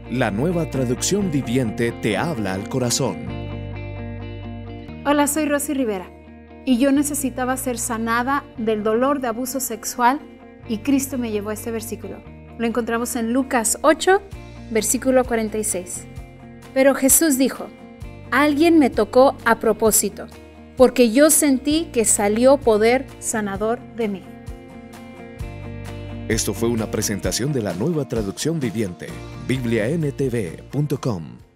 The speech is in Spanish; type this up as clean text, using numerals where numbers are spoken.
La Nueva Traducción Viviente te habla al corazón. Hola, soy Rosy Rivera y yo necesitaba ser sanada del dolor de abuso sexual y Cristo me llevó a este versículo. Lo encontramos en Lucas 8, versículo 46. Pero Jesús dijo: alguien me tocó a propósito, porque yo sentí que salió poder sanador de mí. Esto fue una presentación de la Nueva Traducción Viviente, bibliantv.com.